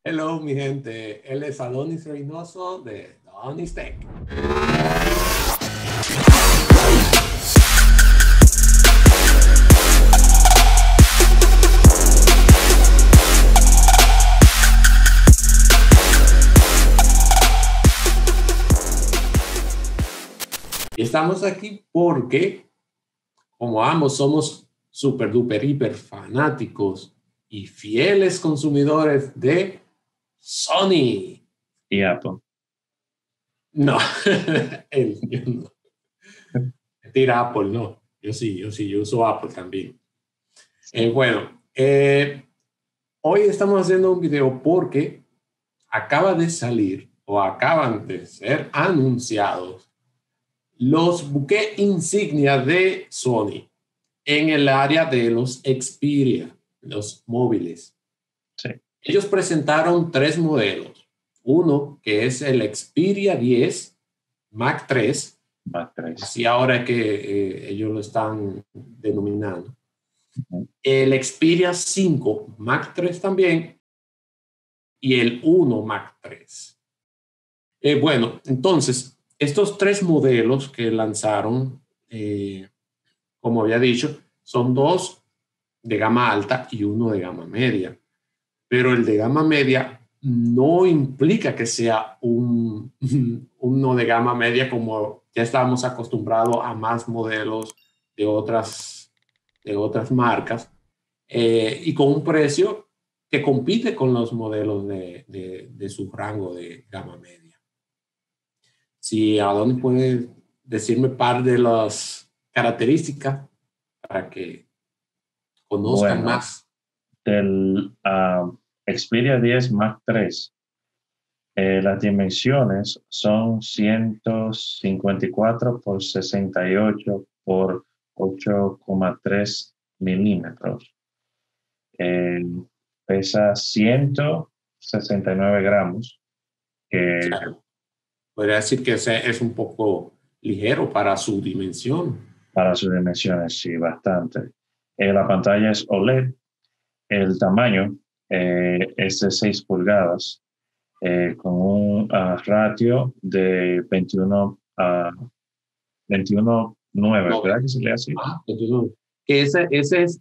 Hello, mi gente. Él es Adonis Reynoso de Adonis Tech. Y estamos aquí porque, como ambos somos super duper hiper fanáticos y fieles consumidores de Sony. Y Apple. No, yo no. Tira Apple, no. Yo sí, yo uso Apple también. Bueno, hoy estamos haciendo un video porque acaba de salir o acaban de ser anunciados los buques insignia de Sony en el área de los Xperia, los móviles. Sí. Ellos presentaron 3 modelos. Uno que es el Xperia 10 Mark III. Mark III. Así ahora es que ellos lo están denominando. Uh-huh. El Xperia 5 Mark III también y el 1 Mark III. Bueno, entonces, estos 3 modelos que lanzaron, como había dicho, son 2 de gama alta y 1 de gama media. Pero el de gama media no implica que sea uno de gama media como ya estábamos acostumbrados a más modelos de otras marcas y con un precio que compite con los modelos de su rango de gama media. Si Adonis puede decirme par de las características para que conozcan más. Del Xperia 10 Mark III, las dimensiones son 154 por 68 por 8,3 milímetros. Pesa 169 gramos. Claro. Podría decir que es un poco ligero para su dimensión. Para sus dimensiones, sí, bastante. La pantalla es OLED. El tamaño es de 6 pulgadas con un ratio de 21:9, ¿verdad que se lee así? Que ese es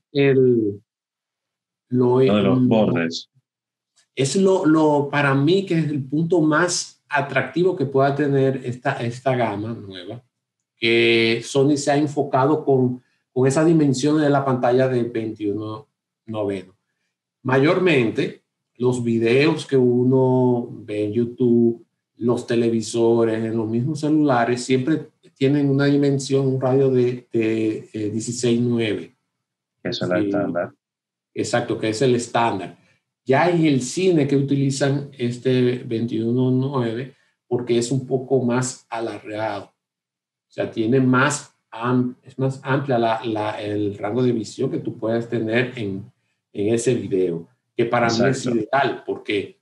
lo de los bordes. Es para mí que es el punto más atractivo que pueda tener esta gama nueva, que Sony se ha enfocado con esa dimensión de la pantalla de 21:9. Mayormente, los videos que uno ve en YouTube, los televisores, en los mismos celulares, siempre tienen una dimensión, un radio de 16:9. Eso es el estándar. Exacto, que es el estándar. Ya en el cine que utilizan este 21:9 porque es un poco más alargado. O sea, tiene es más amplia el rango de visión que tú puedes tener en ese video, que para mí es ideal porque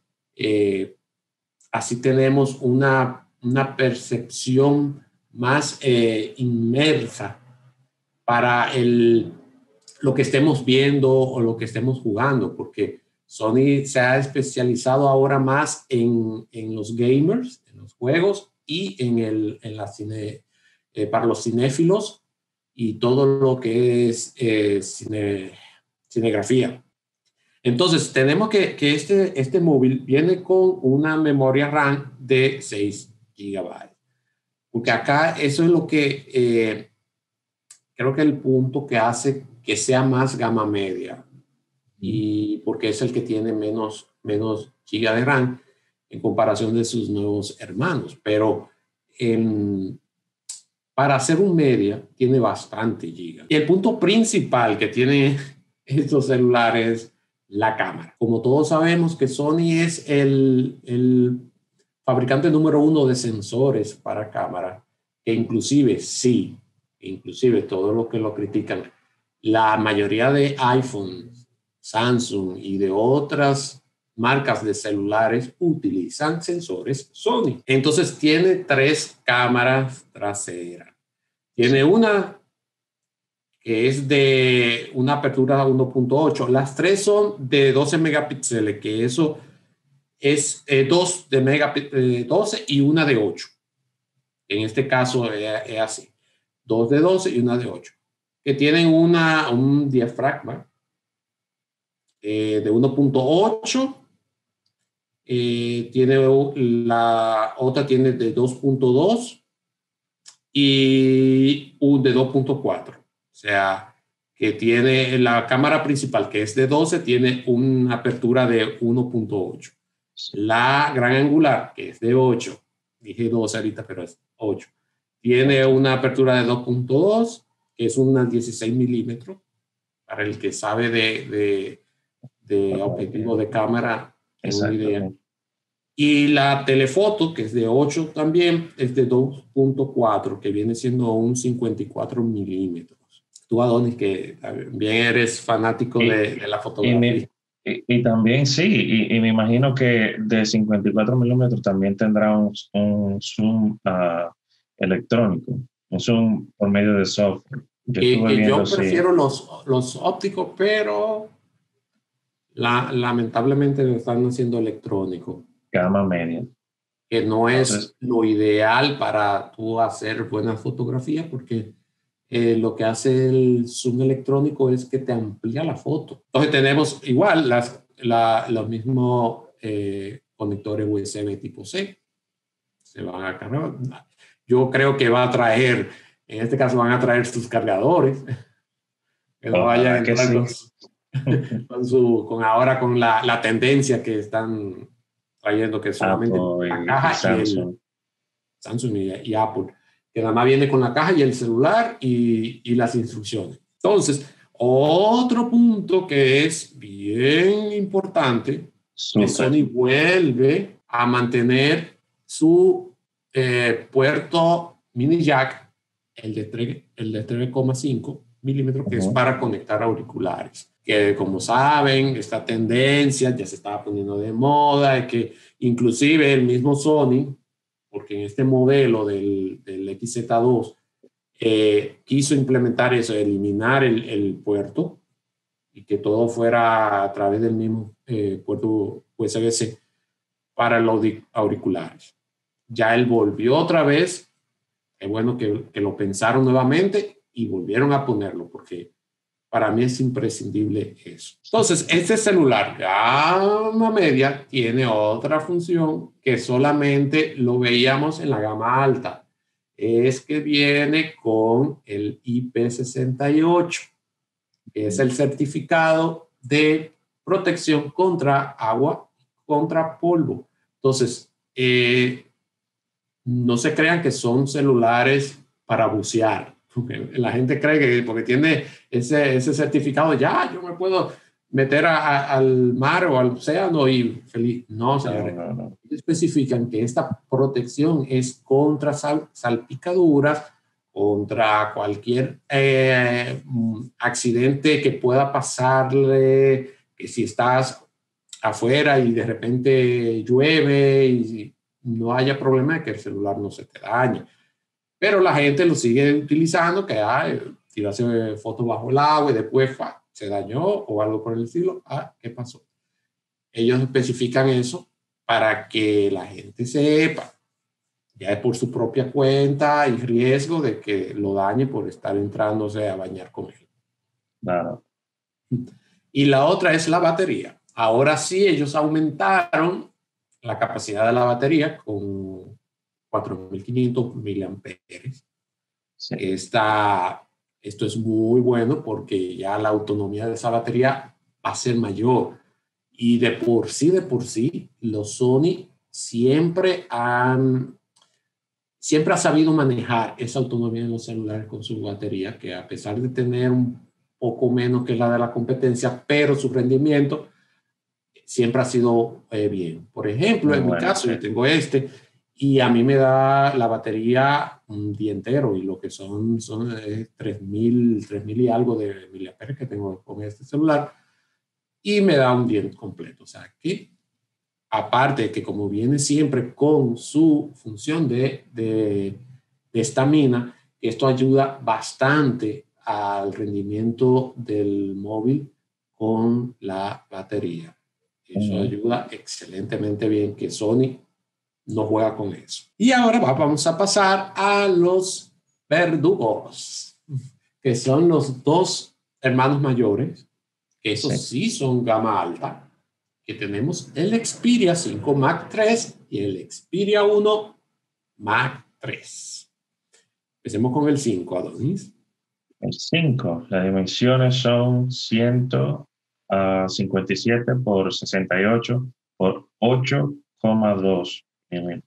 así tenemos una percepción más inmersa para lo que estemos viendo o lo que estemos jugando, porque Sony se ha especializado ahora más en los gamers, en los juegos y en la cine, para los cinéfilos y todo lo que es cinegrafía. Entonces, tenemos que este móvil viene con una memoria RAM de 6 GB. Porque acá eso es lo que creo que el punto que hace que sea más gama media. Y porque es el que tiene menos giga de RAM en comparación de sus nuevos hermanos. Pero para hacer un media tiene bastante giga. Y el punto principal que tiene estos celulares, la cámara. Como todos sabemos que Sony es el fabricante número 1 de sensores para cámara, que inclusive todos los que lo critican, la mayoría de iPhones, Samsung y de otras marcas de celulares utilizan sensores Sony. Entonces tiene 3 cámaras traseras. Tiene una que es de una apertura 1.8. Las 3 son de 12 megapíxeles, que eso es 12 y una de 8. En este caso es así. 2 de 12 y una de 8. Que tienen un diafragma de 1.8. La otra tiene de 2.2 y un de 2.4. O sea, que tiene la cámara principal, que es de 12, tiene una apertura de 1.8. La gran angular, que es de 8, dije 12 ahorita, pero es 8, tiene una apertura de 2.2, que es una 16 milímetros. Para el que sabe de objetivo de cámara, tengo una idea. Y la telefoto, que es de 8 también, es de 2.4, que viene siendo un 54 milímetros. Tú, Adonis, que también eres fanático de la fotografía. Y también sí, y me imagino que de 54 milímetros también tendrá un zoom electrónico, un zoom por medio de software. Yo prefiero los ópticos, pero lamentablemente lo están haciendo electrónico. Gama media. Que no es lo ideal para tú hacer buenas fotografías, porque lo que hace el zoom electrónico es que te amplía la foto. Entonces tenemos igual los mismos conectores USB tipo C. Se van a cargar. Yo creo que va a traer, en este caso van a traer sus cargadores. Que no vayan a entrar ahora con la tendencia que están trayendo, que solamente la caja Samsung. Samsung y Apple, que nada más viene con la caja y el celular y las instrucciones. Entonces, otro punto que es bien importante, que Sony vuelve a mantener su puerto mini jack, el de 3,5 milímetros, que es para conectar auriculares. Que como saben, esta tendencia ya se estaba poniendo de moda, y que inclusive el mismo Sony, porque en este modelo del XZ2 quiso implementar eso, eliminar el puerto y que todo fuera a través del mismo puerto USB-C para los auriculares. Ya él volvió otra vez, es bueno que lo pensaron nuevamente y volvieron a ponerlo, porque para mí es imprescindible eso. Entonces, este celular gama media tiene otra función que solamente lo veíamos en la gama alta. Es que viene con el IP68, que es el certificado de protección contra agua, contra polvo. Entonces, no se crean que son celulares para bucear. La gente cree que porque tiene ese certificado, ya yo me puedo meter al mar o al océano y feliz. No, señores. No. Especifican que esta protección es contra salpicaduras, contra cualquier accidente que pueda pasarle, que si estás afuera y de repente llueve y no haya problema de que el celular no se te dañe. Pero la gente lo sigue utilizando, que tirarse fotos bajo el agua y después se dañó o algo por el estilo. ¿Qué pasó? Ellos especifican eso para que la gente sepa, ya es por su propia cuenta y riesgo de que lo dañe por estar entrándose a bañar con él. Claro. Y la otra es la batería. Ahora sí, ellos aumentaron la capacidad de la batería con 4.500 miliamperes. Sí. Esto es muy bueno porque ya la autonomía de esa batería va a ser mayor. Y de por sí, los Sony siempre ha sabido manejar esa autonomía en los celulares con su batería, que a pesar de tener un poco menos que la de la competencia, pero su rendimiento siempre ha sido bien. Por ejemplo, en mi caso, yo tengo y a mí me da la batería un día entero, y lo que son 3.000 y algo de miliamperes que tengo con este celular, y me da un día completo. O sea, que aparte de que como viene siempre con su función de estamina, esto ayuda bastante al rendimiento del móvil con la batería. Eso ayuda excelentemente bien, que Sony no juega con eso. Y ahora vamos a pasar a los verdugos, que son los dos hermanos mayores, que esos sí son gama alta, que tenemos el Xperia 5 Mark III y el Xperia 1 Mark III. Empecemos con el 5, Adonis. El 5, las dimensiones son 157 por 68 por 8,2 milímetros.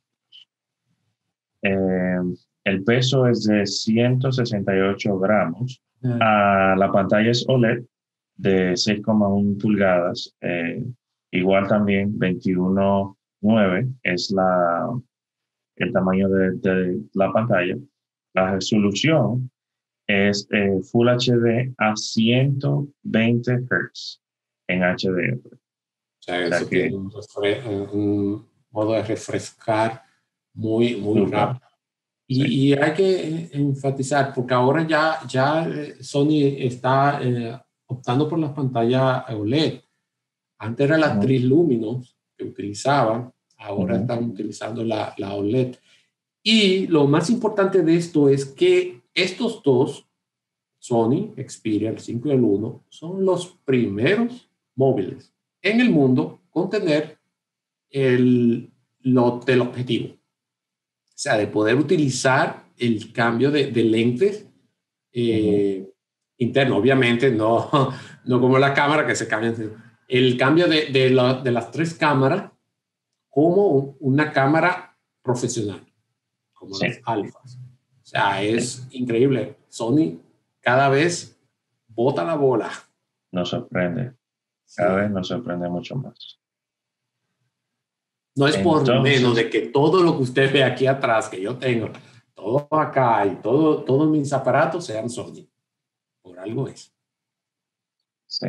El peso es de 168 gramos. La pantalla es OLED de 6,1 pulgadas. Igual también 21,9 es el tamaño de la pantalla. La resolución es Full HD a 120 Hz en HDR. O sea, eso tiene un modo de refrescar muy rápido. Y hay que enfatizar, porque ahora ya Sony está optando por las pantallas OLED. Antes era la Triluminos que utilizaban, ahora están utilizando la OLED. Y lo más importante de esto es que estos dos, Sony, Xperia, el 5 y el 1, son los primeros móviles en el mundo con tener el objetivo. O sea, de poder utilizar el cambio de lentes interno. Obviamente, no como la cámara que se cambia. El cambio de las tres cámaras como una cámara profesional, como las alfas. O sea, es increíble. Sony cada vez bota la bola. Nos sorprende. Cada vez nos sorprende mucho más. No es por menos de que todo lo que usted ve aquí atrás, que yo tengo, todo acá y todos mis aparatos sean Sony. Por algo es. Sí.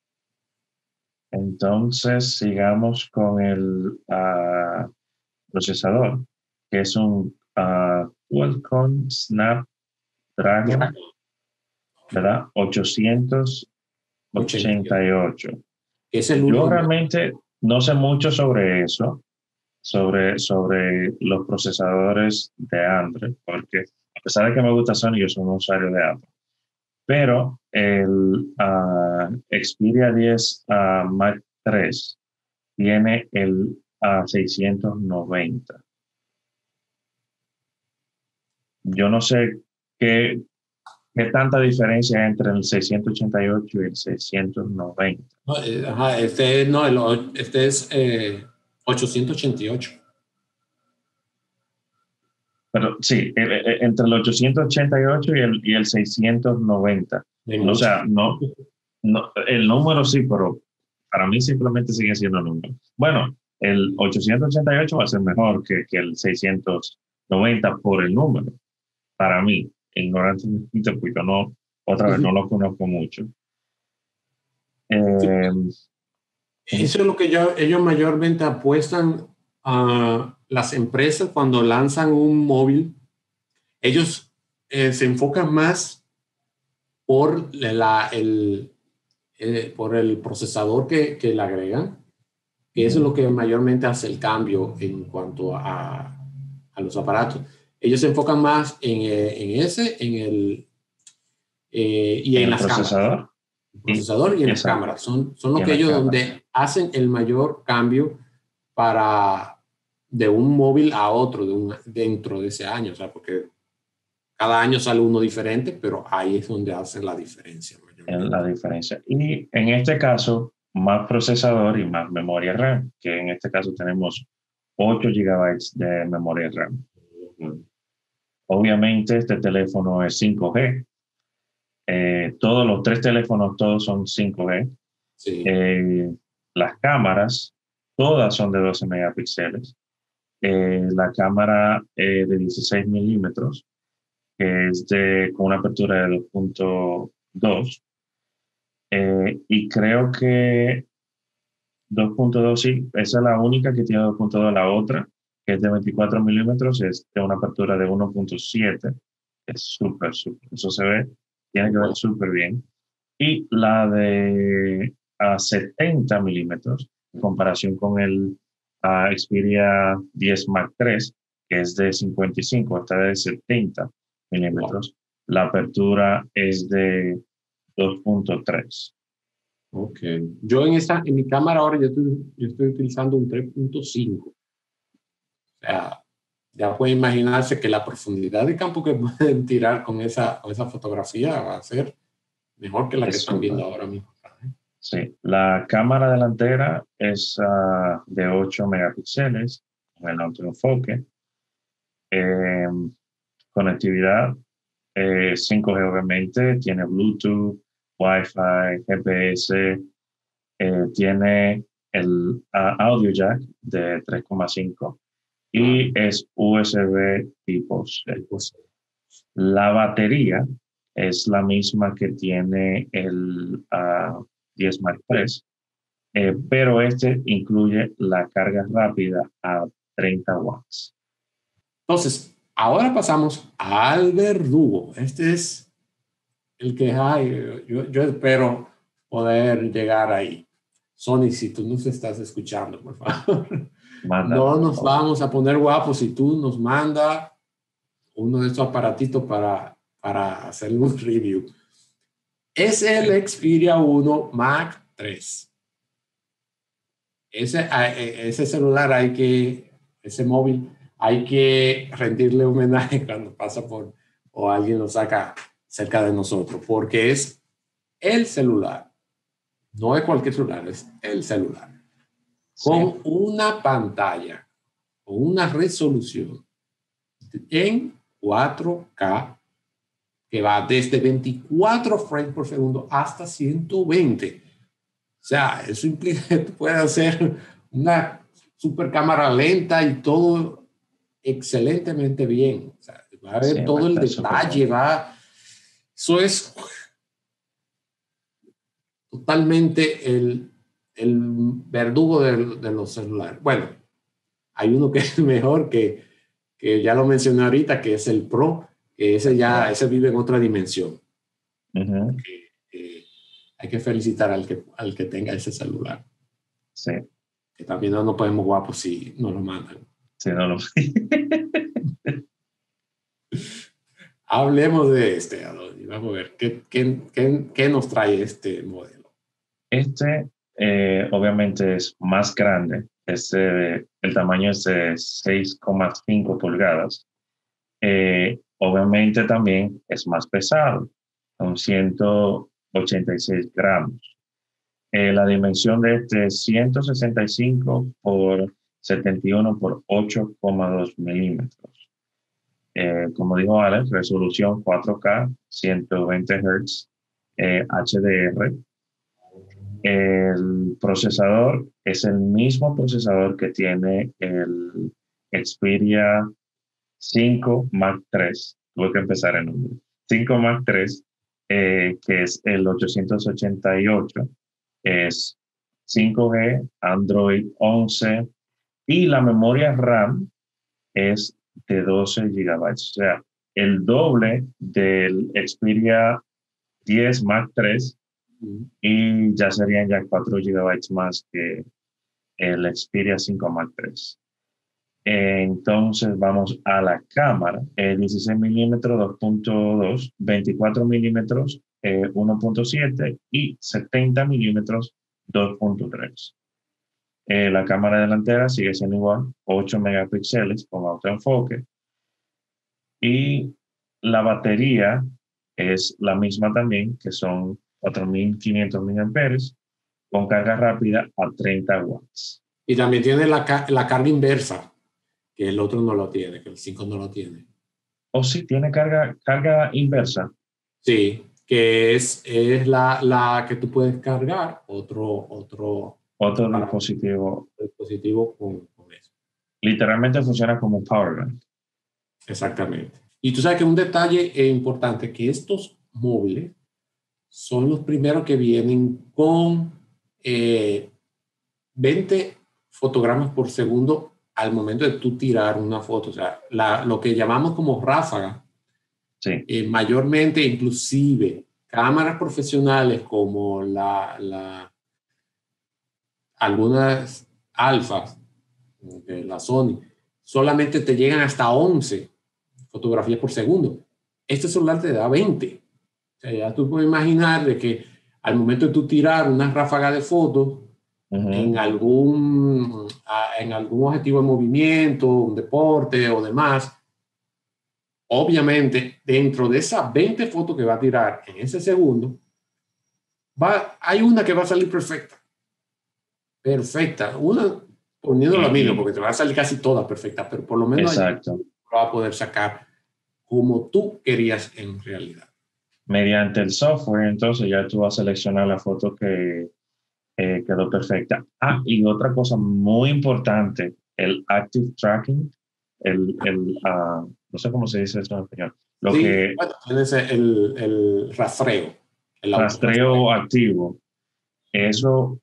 Entonces, sigamos con el procesador, que es un Qualcomm Snapdragon, ¿verdad? 888. Es el Yo realmente no sé mucho sobre eso, sobre los procesadores de Android, porque a pesar de que me gusta Sony, yo soy un usuario de Apple. Pero el Xperia 10 Mark III tiene el 690. Yo no sé qué tanta diferencia hay entre el 688 y el 690. Este es 888. Pero sí, entre el 888 y el 690. O sea, no, el número sí, pero para mí simplemente sigue siendo número. Bueno, el 888 va a ser mejor que el 690 por el número. Para mí, ignorantemente, porque otra vez no lo conozco mucho. Eso es lo que ellos mayormente apuestan a las empresas cuando lanzan un móvil. Ellos se enfocan más por por el procesador que le agregan, que eso es lo que mayormente hace el cambio en cuanto a los aparatos. Ellos se enfocan más en las procesador. cámaras. El procesador y en las cámaras. Son lo que ellos donde hacen el mayor cambio de un móvil a otro dentro de ese año. O sea, porque cada año sale uno diferente, pero ahí es donde hacen la diferencia. La diferencia. Y en este caso, más procesador y más memoria RAM, que en este caso tenemos 8 GB de memoria RAM. Obviamente este teléfono es 5G. Todos los 3 teléfonos, todos son 5G. Sí. Las cámaras, todas son de 12 megapíxeles. La cámara de 16 milímetros, que es con una apertura de 2.2. Y creo que 2.2, sí, esa es la única que tiene 2.2. La otra, que es de 24 milímetros, es de una apertura de 1.7. Es súper. Eso se ve, tiene que ver súper bien. Y la de 70 milímetros en comparación con el Xperia 10 Mark III, que es de 55, esta de 70 milímetros. La apertura es de 2.3. Ok. Yo en mi cámara ahora yo estoy utilizando un 3.5. O sea, ya puede imaginarse que la profundidad de campo que pueden tirar con esa fotografía va a ser mejor que la que Es están viendo súper. ahora mismo. Sí, la cámara delantera es de 8 megapíxeles con el autoenfoque. Eh, Conectividad 5G obviamente, tiene Bluetooth, Wi-Fi, GPS, tiene el audio jack de 3,5 y es USB tipo C. Pues, La batería es la misma que tiene el 10 Mark III, pero este incluye la carga rápida a 30 watts. entonces, ahora pasamos al verdugo. Este es el que hay. Yo espero poder llegar ahí. Sony, si tú nos estás escuchando, por favor, Mándalo, no por nos favor. vamos a poner guapos si tú nos mandas uno de esos aparatitos para hacer un review. Es el Xperia 1 Mark III. Ese celular ese móvil, hay que rendirle homenaje cuando pasa por o alguien lo saca cerca de nosotros, porque es el celular, no es cualquier celular, es el celular, Sí, con una pantalla, con una resolución en 4K que va desde 24 frames por segundo hasta 120. O sea, eso implica que tú puedes hacer una super cámara lenta y todo excelentemente bien. O sea, va a sí, ver va a todo el estar súper detalle, bien. eso es totalmente el verdugo de los celulares. Bueno, hay uno que es mejor, que ya lo mencioné ahorita, que es el Pro, que El Pro. ese vive en otra dimensión. Ujú. Hay que felicitar al que tenga ese celular. Sí, Que también no nos podemos guapos si nos lo mandan. sí, no lo. Hablemos de este, Adoni. Vamos a ver qué nos trae este modelo. Este obviamente es más grande. El tamaño es de 6,5 pulgadas. Obviamente también es más pesado, con 186 gramos. La dimensión de este es 165 por 71 por 8,2 milímetros. Como dijo Alex, resolución 4K, 120 Hz, HDR. El procesador es el mismo procesador que tiene el Xperia 5 Mark III. Tuve que empezar en número. 5 Mark III, que es el 888. Es 5G, Android 11 y la memoria RAM es de 12 gigabytes. O sea, el doble del Xperia 10 Mark III y ya serían ya 4 gigabytes más que el Xperia 5 Mark III. Entonces vamos a la cámara, 16 milímetros 2.2, 24 milímetros 1.7 y 70 milímetros 2.3. La cámara delantera sigue siendo igual, 8 megapíxeles con autoenfoque y la batería es la misma también, que son 4.500 miliamperios con carga rápida a 30 watts. Y también tiene la carga inversa, que el otro no lo tiene, que el 5 no lo tiene. O si tiene carga inversa. Sí, que es la que tú puedes cargar Otro aparato, dispositivo dispositivo con eso. literalmente funciona como un power bank. Exactamente. Y tú sabes que un detalle importante, que estos móviles son los primeros que vienen con 20 fotogramas por segundo al momento de tú tirar una foto. O sea, lo que llamamos como ráfaga, Sí, mayormente inclusive cámaras profesionales como algunas alfas de la Sony solamente te llegan hasta 11 fotografías por segundo. Este celular te da 20. O sea, ya tú puedes imaginar de que al momento de tú tirar una ráfaga de fotos en algún objetivo de movimiento, un deporte o demás, obviamente dentro de esas 20 fotos que va a tirar en ese segundo, hay una que va a salir perfecta. Perfecta. Una poniendo lo mismo, porque te va a salir casi todas perfectas, pero por lo menos exacto. va a poder sacar como tú querías en realidad. Mediante el software, entonces ya tú vas a seleccionar la foto que quedó perfecta. Ah, y otra cosa muy importante, el active tracking, no sé cómo se dice eso en español. Sí, bueno, tienes el rastreo. El rastreo activo. Eso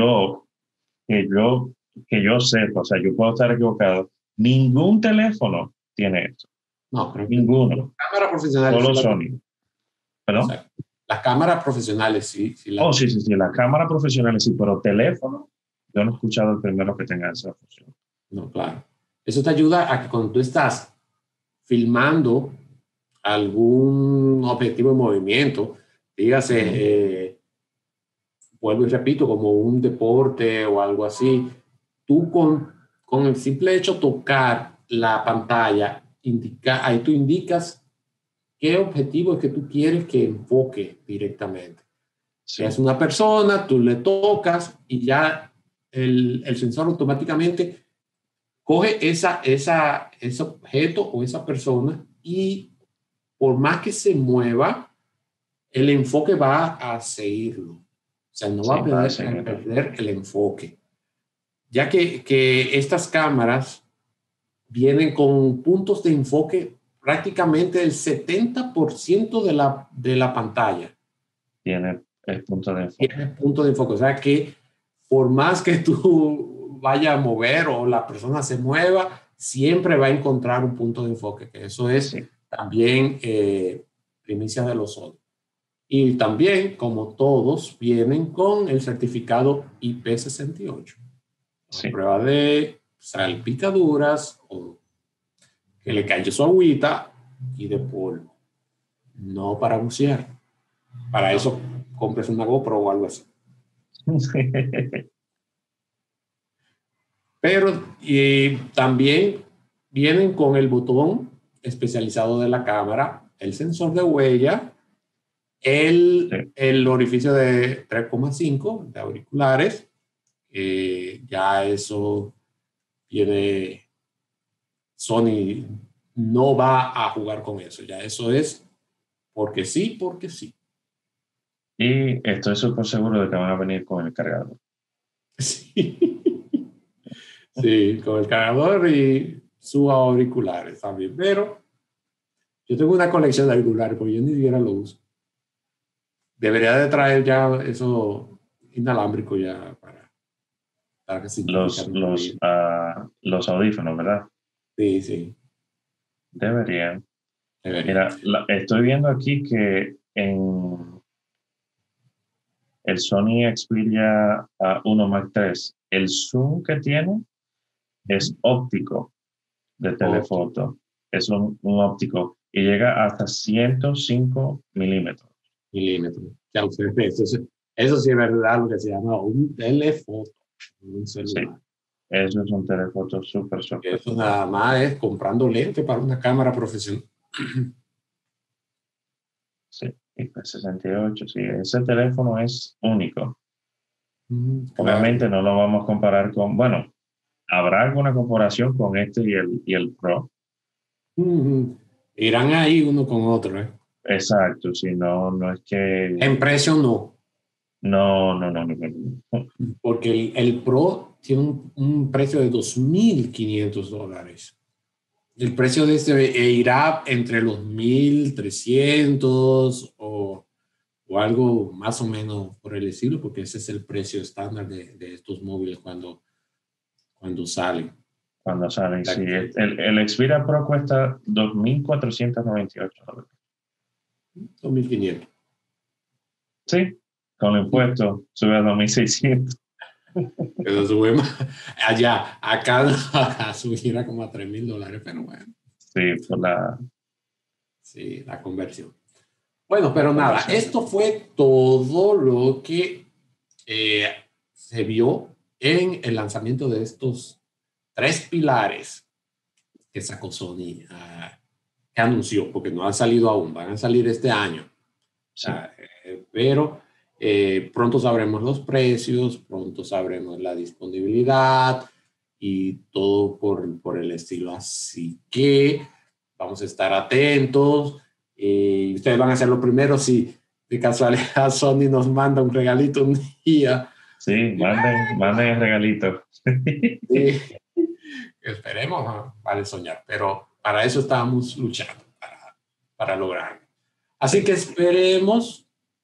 que yo sepa, o sea, yo puedo estar equivocado, ningún teléfono tiene esto. No, creo que ninguno. Cámaras profesionales. Solo Sony. ¿Perdón? O sea, las cámaras profesionales sí. Sí, las cámaras profesionales sí, pero teléfono, yo no he escuchado el primero que tenga esa función. No, claro. Eso te ayuda a que cuando tú estás filmando algún objetivo en movimiento, dígase, vuelvo y repito, como un deporte o algo así, tú con el simple hecho de tocar la pantalla, ahí tú indicas qué objetivo es que tú quieres que enfoque directamente. Si es una persona, tú le tocas y ya el sensor automáticamente coge ese objeto o esa persona y por más que se mueva, el enfoque va a seguirlo. O sea, no va a perder el enfoque. Ya que estas cámaras vienen con puntos de enfoque prácticamente el 70% de la pantalla. Tiene el punto de enfoque. Tiene punto de enfoque. O sea que por más que tú vayas a mover o la persona se mueva, siempre va a encontrar un punto de enfoque. Que eso es también primicia de los otros. Y también, como todos, vienen con el certificado IP68. Prueba de salpicaduras o que le caiga su agüita y de polvo. No para bucear. Para eso compres una GoPro o algo así. Pero también vienen con el botón especializado de la cámara, el sensor de huella, el orificio de 3,5 de auriculares. Ya eso viene, Sony no va a jugar con eso. Ya eso es porque sí, porque sí. Y estoy súper seguro de que van a venir con el cargador. Sí. Sí, con el cargador y sus auriculares también. Pero yo tengo una colección de auriculares porque yo ni siquiera lo uso. Debería de traer ya eso inalámbrico ya para que los audífonos, ¿verdad? Sí, sí. Deberían. Mira, estoy viendo aquí que en el Sony Xperia 1 Mark III, el zoom que tiene es óptico de telefoto. Es un óptico y llega hasta 105 milímetros. Ya ustedes, eso sí es verdad, lo que se llama un telefoto. Un celular. Sí, eso es un telefoto súper. Eso nada más es comprando lente para una cámara profesional. Sí, IP68, sí, ese teléfono es único. Claro. Obviamente no lo vamos a comparar con, bueno, habrá alguna comparación con este y el Pro. Irán ahí uno con otro, ¿eh? Exacto, si no es que... En precio no. No. Porque el Pro tiene un precio de $2,500. El precio de este irá entre los 1,300 o algo más o menos por el estilo, porque ese es el precio estándar de estos móviles cuando salen. Cuando salen, sí. El Xperia Pro cuesta $2,498. 2,500. Sí, con el impuesto sube a 2,600. Eso sube más. Allá, acá, acá subiera como a $3,000, pero bueno, Sí, por sí, la conversión. Bueno, la pero nada, conversión. esto fue todo lo que eh, se vio en el lanzamiento de estos tres pilares que sacó Sony, que anunció, porque no han salido aún, van a salir este año. Sí. Pero pronto sabremos los precios, pronto sabremos la disponibilidad y todo por el estilo. Así que vamos a estar atentos. Ustedes van a ser los primeros si de casualidad Sony nos manda un regalito un día. Sí, manden el regalito. Sí, esperemos, ¿no? Vale soñar, pero para eso estábamos luchando, para lograrlo. Así Sí. que esperemos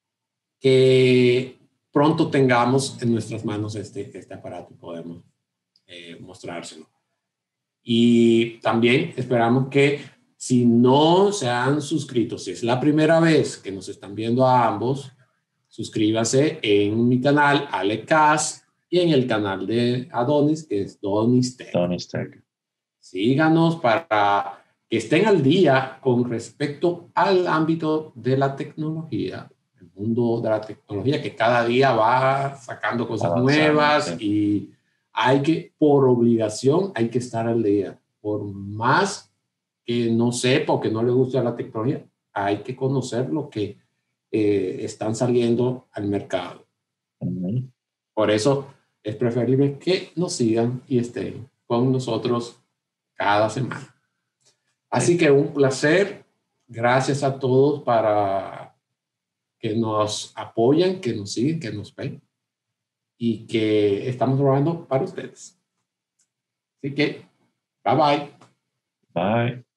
que pronto tengamos en nuestras manos este aparato y podemos mostrárselo. Y también esperamos que si no se han suscrito, si es la primera vez que nos están viendo a ambos, suscríbase en mi canal Alecas y en el canal de Adonis, que es Donis Tech. Tony Stark. Síganos para que estén al día con respecto al ámbito de la tecnología, el mundo de la tecnología que cada día va sacando cosas Avanzando, nuevas sí. y hay que, por obligación, hay que estar al día. Por más que no sepa o que no le guste la tecnología, hay que conocer lo que están saliendo al mercado. Ujú. Por eso es preferible que nos sigan y estén con nosotros cada semana. Así Sí. que un placer. Gracias a todos para que nos apoyan, que nos siguen, que nos ven y que estamos trabajando para ustedes. Así que, bye bye. Bye.